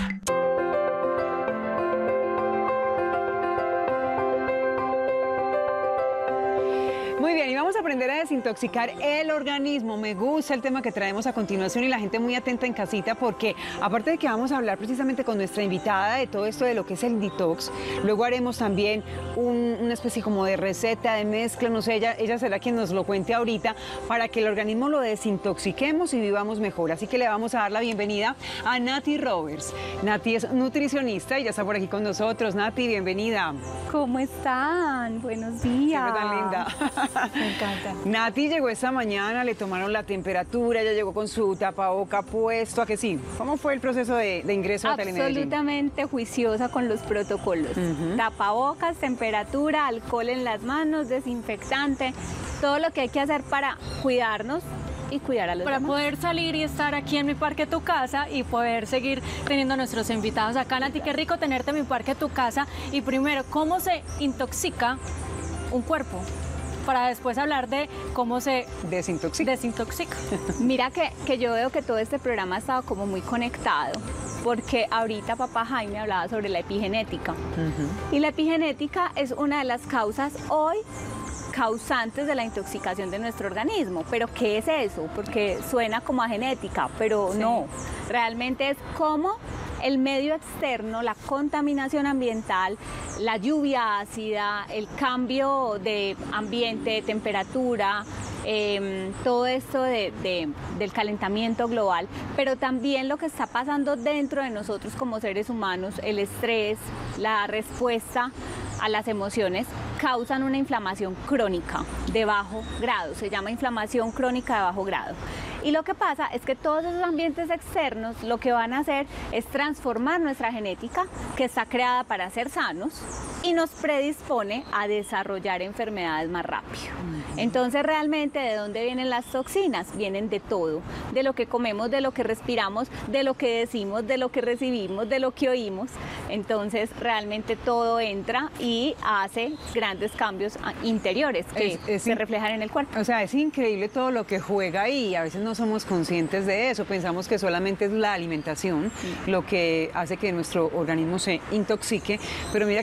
Muy bien, y vamos a aprender a desintoxicar el organismo. Me gusta el tema que traemos a continuación y la gente muy atenta en casita, porque aparte de que vamos a hablar precisamente con nuestra invitada de todo esto de lo que es el detox, luego haremos también un, una especie como de receta, de mezcla, no sé, ella, ella será quien nos lo cuente ahorita, para que el organismo lo desintoxiquemos y vivamos mejor. Así que le vamos a dar la bienvenida a Nati Roberts. Nati es nutricionista y ya está por aquí con nosotros. Nati, bienvenida. ¿Cómo están? Buenos días. Siempre tan linda. Me encanta. Nati llegó esta mañana, le tomaron la temperatura, ella llegó con su tapaboca puesto, ¿a que sí? ¿Cómo fue el proceso de, de ingreso a Telemedellín? Absolutamente juiciosa con los protocolos. Uh-huh. Tapabocas, temperatura, alcohol en las manos, desinfectante, todo lo que hay que hacer para cuidarnos y cuidar a los Para demás. poder salir y estar aquí en Mi Parque Tu Casa y poder seguir teniendo a nuestros invitados acá. Nati, qué rico tenerte en Mi Parque Tu Casa. Y primero, ¿cómo se intoxica un cuerpo? Para después hablar de cómo se Desintoxica. desintoxica. Mira que, que yo veo que todo este programa ha estado como muy conectado, porque ahorita papá Jaime hablaba sobre la epigenética. Uh-huh. Y la epigenética es una de las causas hoy causantes de la intoxicación de nuestro organismo. ¿Pero qué es eso? Porque suena como a genética, pero Sí. no. Realmente es cómo el medio externo, la contaminación ambiental, la lluvia ácida, el cambio de ambiente, de temperatura, eh, todo esto de, de, del calentamiento global, pero también lo que está pasando dentro de nosotros como seres humanos, el estrés, la respuesta a las emociones, causan una inflamación crónica de bajo grado, se llama inflamación crónica de bajo grado. Y lo que pasa es que todos esos ambientes externos lo que van a hacer es transformar nuestra genética, que está creada para ser sanos, y nos predispone a desarrollar enfermedades más rápido. Entonces, realmente, ¿de dónde vienen las toxinas? Vienen de todo, de lo que comemos, de lo que respiramos, de lo que decimos, de lo que recibimos, de lo que oímos. Entonces, realmente todo entra y hace grandes cambios interiores que Es- es se in- reflejan en el cuerpo. O sea, es increíble todo lo que juega ahí. A veces no somos conscientes de eso. Pensamos que solamente es la alimentación lo que hace que nuestro organismo se intoxique. Pero mira que estás diciendo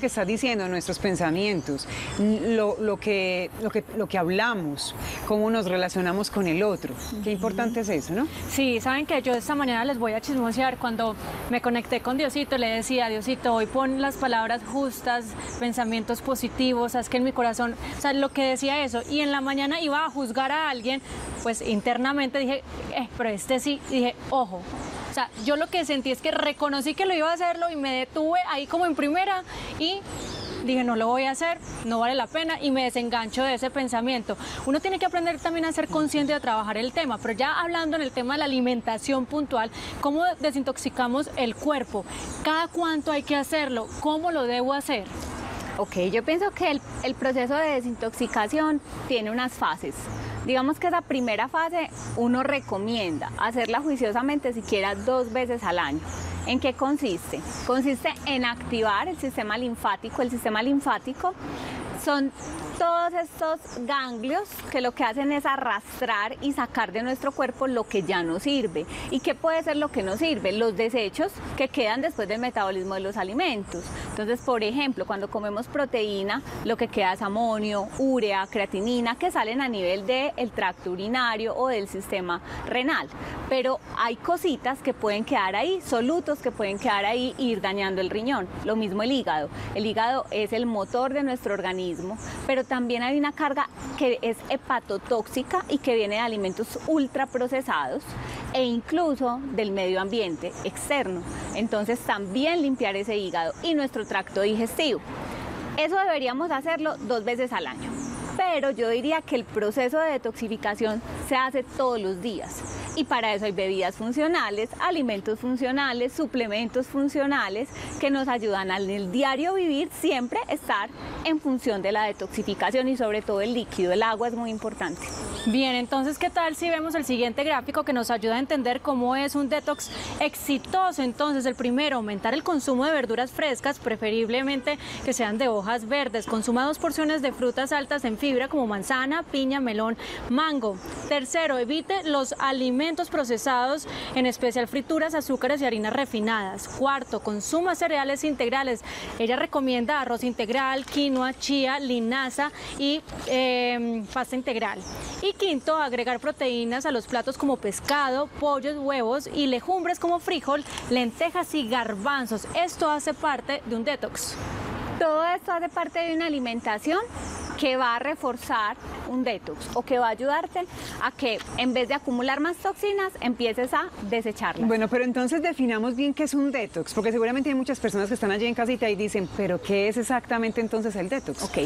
diciendo, nuestros pensamientos, lo, lo, que, lo, que, lo que hablamos, cómo nos relacionamos con el otro. Qué importante es eso, ¿no? Sí, saben que yo esta mañana les voy a chismosear. Cuando me conecté con Diosito, le decía, Diosito, hoy pon las palabras justas, pensamientos positivos, haz que en mi corazón, o sea, lo que decía eso. Y en la mañana iba a juzgar a alguien, pues internamente dije, eh, pero este sí, y dije, ojo. O sea, yo lo que sentí es que reconocí que lo iba a hacerlo y me detuve ahí como en primera y dije, no lo voy a hacer, no vale la pena, y me desengancho de ese pensamiento. Uno tiene que aprender también a ser consciente de trabajar el tema, pero ya hablando en el tema de la alimentación puntual, ¿cómo desintoxicamos el cuerpo? ¿Cada cuánto hay que hacerlo? ¿Cómo lo debo hacer? Ok, yo pienso que el, el proceso de desintoxicación tiene unas fases. Digamos que esa primera fase uno recomienda hacerla juiciosamente siquiera dos veces al año. ¿En qué consiste? Consiste en activar el sistema linfático. El sistema linfático son todos estos ganglios que lo que hacen es arrastrar y sacar de nuestro cuerpo lo que ya no sirve. ¿Y qué puede ser lo que no sirve? Los desechos que quedan después del metabolismo de los alimentos. Entonces, por ejemplo, cuando comemos proteína, lo que queda es amonio, urea, creatinina, que salen a nivel del tracto urinario o del sistema renal. Pero hay cositas que pueden quedar ahí, solutos que pueden quedar ahí e ir dañando el riñón. Lo mismo el hígado. El hígado es el motor de nuestro organismo, pero también hay una carga que es hepatotóxica y que viene de alimentos ultraprocesados e incluso del medio ambiente externo. Entonces también limpiar ese hígado y nuestro tracto digestivo. Eso deberíamos hacerlo dos veces al año. Pero yo diría que el proceso de detoxificación se hace todos los días. Y para eso hay bebidas funcionales, alimentos funcionales, suplementos funcionales que nos ayudan al el diario vivir siempre estar en función de la detoxificación y sobre todo el líquido, el agua es muy importante. Bien, entonces, ¿qué tal si vemos el siguiente gráfico que nos ayuda a entender cómo es un detox exitoso? Entonces, el primero, aumentar el consumo de verduras frescas, preferiblemente que sean de hojas verdes. Consuma dos porciones de frutas altas en fibra como manzana, piña, melón, mango. Tercero, evite los alimentos procesados, en especial frituras, azúcares y harinas refinadas. Cuarto, consuma cereales integrales. Ella recomienda arroz integral, quinoa, chía, linaza y eh, pasta integral. Y quinto, agregar proteínas a los platos como pescado, pollos, huevos y legumbres como frijol, lentejas y garbanzos. Esto hace parte de un detox. Todo esto hace parte de una alimentación que va a reforzar un detox o que va a ayudarte a que en vez de acumular más toxinas empieces a desecharlas. Bueno, pero entonces definamos bien qué es un detox, porque seguramente hay muchas personas que están allí en casita y dicen, pero ¿qué es exactamente entonces el detox? Ok.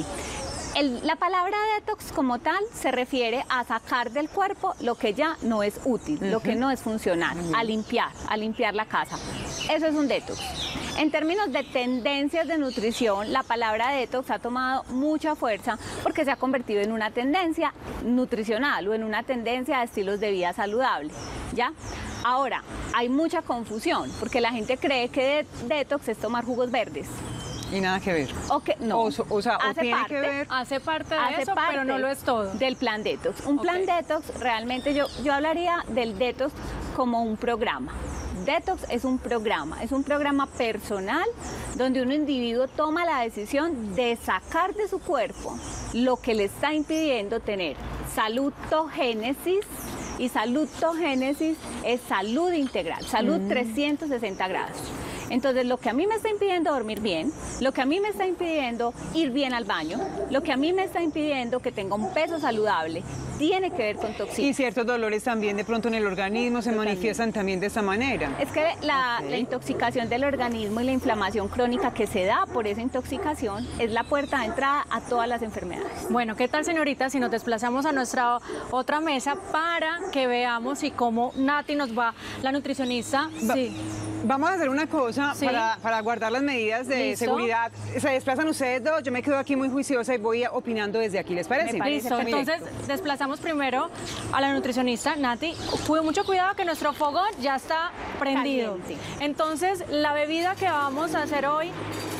El, la palabra detox como tal se refiere a sacar del cuerpo lo que ya no es útil, uh-huh. lo que no es funcional, uh-huh. a limpiar, a limpiar la casa. Eso es un detox. En términos de tendencias de nutrición, la palabra detox ha tomado mucha fuerza porque se ha convertido en una tendencia nutricional o en una tendencia de estilos de vida saludable, ¿ya? Ahora, hay mucha confusión porque la gente cree que detox es tomar jugos verdes. Y nada que ver. Okay, no. O, o sea, hace o tiene parte, que ver. Hace parte de hace eso, parte pero no lo es todo. Del plan detox. Un okay. plan detox, realmente yo, yo hablaría del detox como un programa. Detox es un programa, es un programa personal donde un individuo toma la decisión de sacar de su cuerpo lo que le está impidiendo tener salutogénesis. Y salutogénesis es salud integral, salud mm. trescientos sesenta grados. Entonces, lo que a mí me está impidiendo dormir bien, lo que a mí me está impidiendo ir bien al baño, lo que a mí me está impidiendo que tenga un peso saludable, tiene que ver con toxinas. Y ciertos dolores también de pronto en el organismo se Totalmente. manifiestan también de esta manera. Es que la, okay. la intoxicación del organismo y la inflamación crónica que se da por esa intoxicación es la puerta de entrada a todas las enfermedades. Bueno, ¿qué tal, señorita, si nos desplazamos a nuestra otra mesa para que veamos y cómo Nati nos va, la nutricionista? Va sí. Vamos a hacer una cosa sí. para, para guardar las medidas de ¿Listo? seguridad. Se desplazan ustedes dos, yo me quedo aquí muy juiciosa y voy opinando desde aquí, ¿les parece? Me parece. Listo, entonces desplazamos primero a la nutricionista. Nati, cuide mucho cuidado que nuestro fogón ya está prendido. Caliente. Entonces, la bebida que vamos a hacer hoy,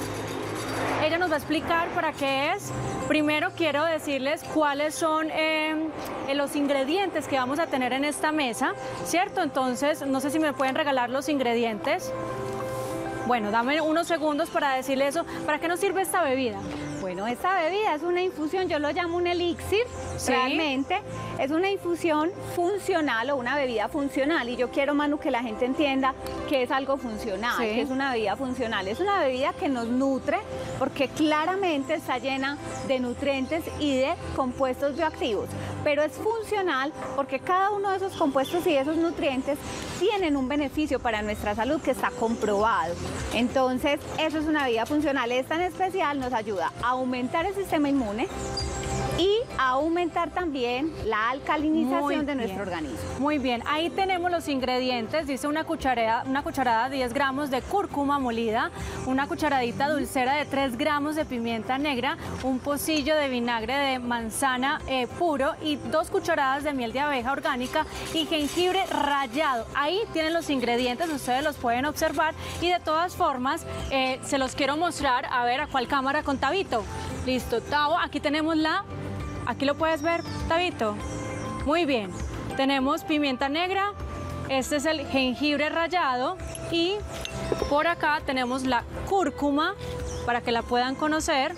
ella nos va a explicar para qué es. Primero quiero decirles cuáles son eh, los ingredientes que vamos a tener en esta mesa, ¿cierto? Entonces, no sé si me pueden regalar los ingredientes. Bueno, dame unos segundos para decirle eso. ¿Para qué nos sirve esta bebida? Bueno, esta bebida es una infusión, yo lo llamo un elixir, ¿Sí? realmente es una infusión funcional o una bebida funcional, y yo quiero, Manu, que la gente entienda que es algo funcional, Sí. que es una bebida funcional, es una bebida que nos nutre porque claramente está llena de nutrientes y de compuestos bioactivos, pero es funcional porque cada uno de esos compuestos y esos nutrientes tienen un beneficio para nuestra salud que está comprobado. Entonces, eso es una bebida funcional. Esta en especial nos ayuda a aumentar el sistema inmune y a aumentar también la alcalinización Muy de bien. nuestro organismo. Muy bien, ahí tenemos los ingredientes. Dice una cucharada, una cucharada de diez gramos de cúrcuma molida, una cucharadita dulcera de tres gramos de pimienta negra, un pocillo de vinagre de manzana eh, puro y dos cucharadas de miel de abeja orgánica y jengibre rallado. Ahí tienen los ingredientes, ustedes los pueden observar y de todas formas eh, se los quiero mostrar. A ver, ¿a cuál cámara? Con Tabito. Listo, Tavo, aquí tenemos la... Aquí lo puedes ver, Tabito. Muy bien. Tenemos pimienta negra, este es el jengibre rallado y por acá tenemos la cúrcuma para que la puedan conocer.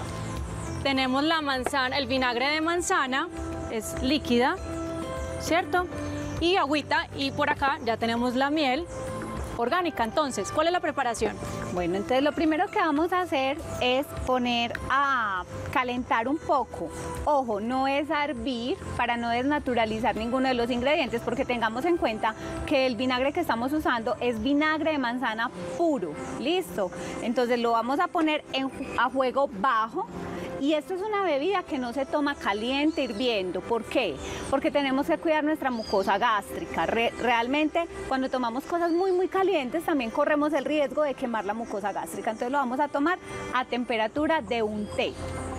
Tenemos la manzana, el vinagre de manzana, es líquida, ¿cierto? Y agüita, y por acá ya tenemos la miel orgánica. Entonces, ¿cuál es la preparación? Bueno, entonces lo primero que vamos a hacer es poner a calentar un poco. Ojo, no es a hervir para no desnaturalizar ninguno de los ingredientes, porque tengamos en cuenta que el vinagre que estamos usando es vinagre de manzana puro. Listo. Entonces lo vamos a poner en, a fuego bajo. Y esto es una bebida que no se toma caliente, hirviendo. ¿Por qué? Porque tenemos que cuidar nuestra mucosa gástrica. Re- realmente, cuando tomamos cosas muy, muy calientes, también corremos el riesgo de quemar la mucosa gástrica. Entonces lo vamos a tomar a temperatura de un té.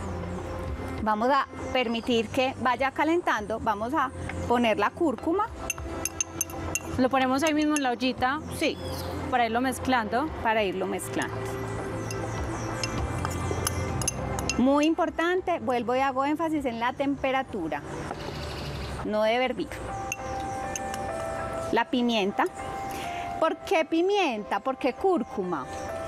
Vamos a permitir que vaya calentando. Vamos a poner la cúrcuma. Lo ponemos ahí mismo en la ollita, Sí, para irlo mezclando. para irlo mezclando. Muy importante, vuelvo y hago énfasis en la temperatura, no debe hervir. La pimienta. ¿Por qué pimienta? ¿Por qué cúrcuma?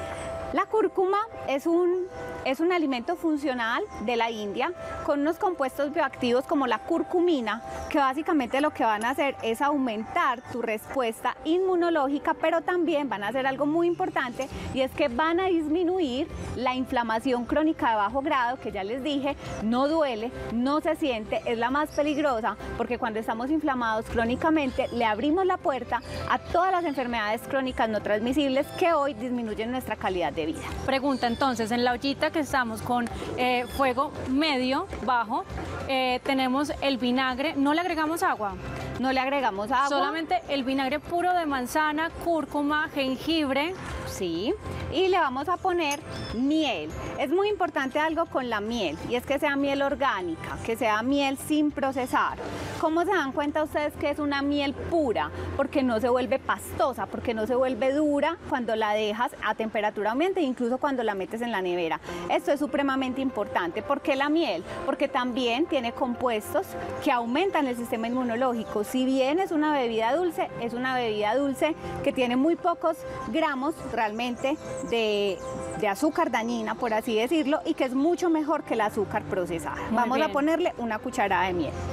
La cúrcuma es un, es un alimento funcional de la India con unos compuestos bioactivos como la curcumina, que básicamente lo que van a hacer es aumentar tu respuesta inmunológica, pero también van a hacer algo muy importante, y es que van a disminuir la inflamación crónica de bajo grado, que ya les dije, no duele, no se siente, es la más peligrosa, porque cuando estamos inflamados crónicamente le abrimos la puerta a todas las enfermedades crónicas no transmisibles que hoy disminuyen nuestra calidad de vida. Pregunta entonces, en la ollita que estamos con eh, fuego medio, bajo, eh, tenemos el vinagre, no le agregamos agua. No le agregamos agua. Solamente el vinagre puro de manzana, cúrcuma, jengibre. Sí, y le vamos a poner miel. Es muy importante algo con la miel, y es que sea miel orgánica, que sea miel sin procesar. ¿Cómo se dan cuenta ustedes que es una miel pura? Porque no se vuelve pastosa, porque no se vuelve dura cuando la dejas a temperatura ambiente, incluso cuando la metes en la nevera. Esto es supremamente importante. ¿Por qué la miel? Porque también tiene compuestos que aumentan el sistema inmunológico. Si bien es una bebida dulce, es una bebida dulce que tiene muy pocos gramos realmente de, de azúcar dañina, por así decirlo, y que es mucho mejor que el azúcar procesada. Muy Vamos bien. a ponerle una cucharada de miel.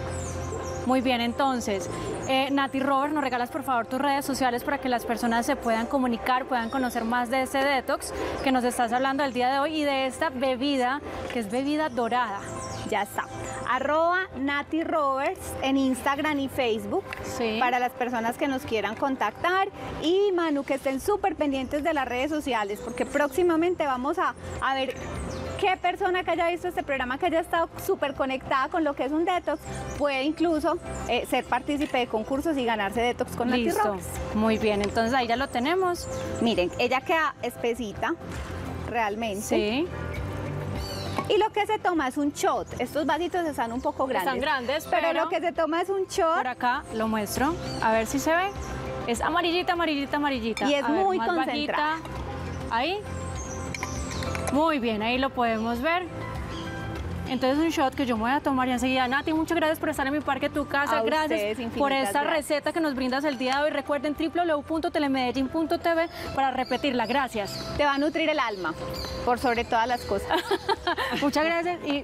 Muy bien, entonces, eh, Nati Robert, ¿nos regalas por favor tus redes sociales para que las personas se puedan comunicar, puedan conocer más de este detox que nos estás hablando el día de hoy y de esta bebida que es bebida dorada? Ya está. Arroba Nati Roberts en Instagram y Facebook, Sí. para las personas que nos quieran contactar. Y Manu, que estén súper pendientes de las redes sociales, porque próximamente vamos a, a ver qué persona que haya visto este programa, que haya estado súper conectada con lo que es un detox, puede incluso eh, ser partícipe de concursos y ganarse detox con Nati Listo. Roberts. Muy bien, entonces ahí ya lo tenemos. Miren, ella queda espesita, realmente. Sí. Y lo que se toma es un shot. Estos vasitos están un poco grandes. Están grandes, pero, pero lo que se toma es un shot. Por acá lo muestro, a ver si se ve. Es amarillita, amarillita, amarillita. Y es A ver, muy más concentrada. bajita. Ahí. Muy bien, ahí lo podemos ver. Entonces un shot que yo me voy a tomar y enseguida. Nati, muchas gracias por estar en Mi Parque Tu Casa. A Gracias ustedes, por esta gracias. receta que nos brindas el día de hoy. Recuerden w w w punto telemedellín punto t v para repetirla. Gracias. Te va a nutrir el alma, por sobre todas las cosas. Muchas gracias y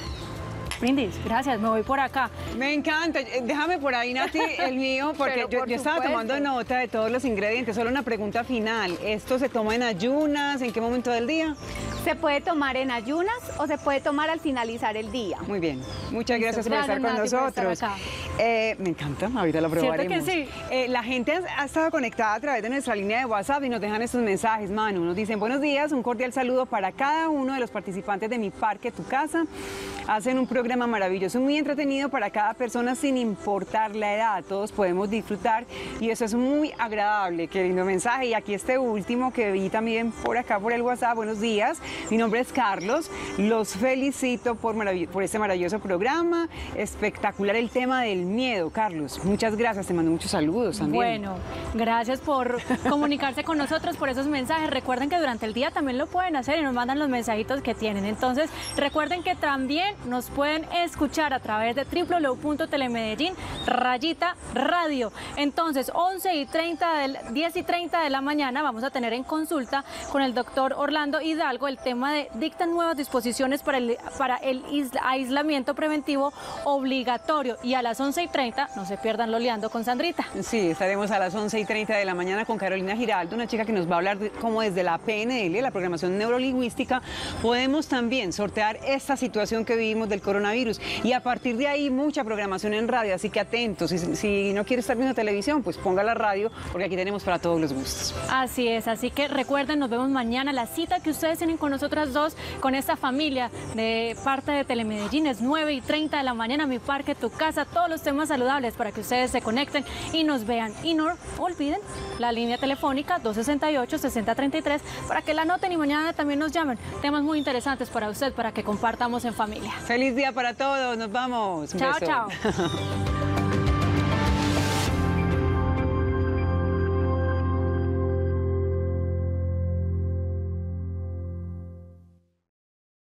brindis, gracias, me voy por acá. Me encanta. Déjame por ahí, Nati, el mío, porque Pero yo, por yo estaba supuesto. tomando nota de todos los ingredientes. Solo una pregunta final. ¿Esto se toma en ayunas? ¿En qué momento del día? Se puede tomar en ayunas o se puede tomar al finalizar el día. Muy bien. Muchas gracias por Gracias, estar con Nati, por estar nosotros. acá. Eh, me encanta, ahorita lo ¿Cierto probaremos. que sí? Eh, la gente ha, ha estado conectada a través de nuestra línea de WhatsApp y nos dejan estos mensajes, Manu. Nos dicen, buenos días, un cordial saludo para cada uno de los participantes de Mi Parque Tu Casa. Hacen un programa maravilloso, muy entretenido para cada persona sin importar la edad. Todos podemos disfrutar y eso es muy agradable. Qué lindo mensaje. Y aquí este último que vi también por acá por el WhatsApp. Buenos días, mi nombre es Carlos. Los felicito por, marav- por este maravilloso programa. Espectacular el tema del miedo, Carlos. Muchas gracias, te mando muchos saludos también. Bueno, gracias por comunicarse con nosotros, por esos mensajes. Recuerden que durante el día también lo pueden hacer y nos mandan los mensajitos que tienen. Entonces, recuerden que también nos pueden escuchar a través de w w w punto telemedellín rayita radio. Entonces, once y treinta, del, diez y treinta de la mañana vamos a tener en consulta con el doctor Orlando Hidalgo el tema de dictan nuevas disposiciones para el, para el isla- aislamiento preventivo obligatorio. Y a las once y treinta, no se pierdan Loleando con Sandrita. Sí, estaremos a las once y treinta de la mañana con Carolina Giraldo, una chica que nos va a hablar de cómo desde la P N L, la programación neurolingüística, podemos también sortear esta situación que vivimos del coronavirus. Y a partir de ahí, mucha programación en radio, así que atentos. Si, si no quiere estar viendo televisión, pues ponga la radio, porque aquí tenemos para todos los gustos. Así es, así que recuerden, nos vemos mañana. La cita que ustedes tienen con nosotras dos, con esta familia de parte de Telemedellín, es nueve y treinta de la mañana, Mi Parque Tu Casa, todos los temas saludables para que ustedes se conecten y nos vean. Y no olviden la línea telefónica dos sesenta y ocho, sesenta treinta y tres para que la anoten y mañana también nos llamen. Temas muy interesantes para usted, para que compartamos en familia. Feliz día para todos, nos vamos. Un Chao, beso. chao.